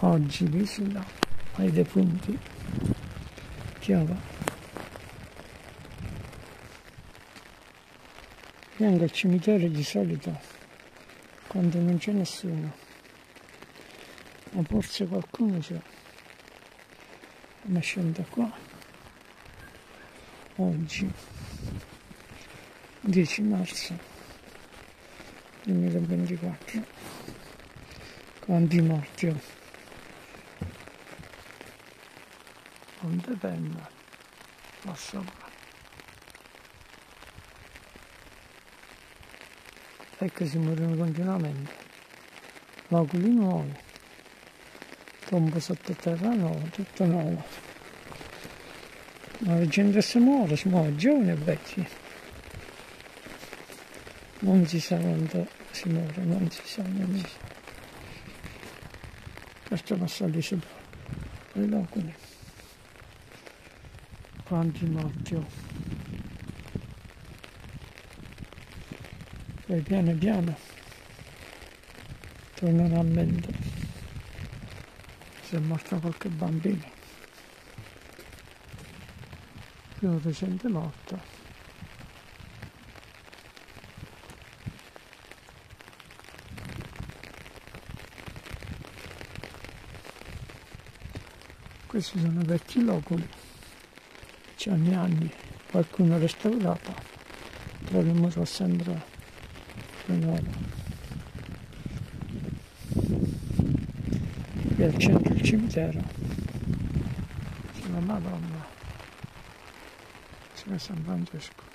Oggi l'isola ai defunti piova. Vengo al cimitero di solito quando non c'è nessuno, ma forse qualcuno c'è. Ma scendo qua oggi 10 marzo 2024. Quanti morti ho? Quante penne là sopra. E che si muoiono continuamente. Loculi nuovi, tombe sottoterra nuovo, tutto nuovo. Ma la gente si muore giovani e vecchi. Non si sa quando si muore, non si sa, non si sa. Questo passa lì sopra, i loculi. Quanti morti ho. Poi piano piano tornano a mente se è morto qualche bambino. Più recente morto. Questi sono vecchi loculi, c'hanno anni, qualcuno restaurato, però il muro sembra più nuovo. Qui al centro il cimitero, c'è la Madonna, c'è San Francesco.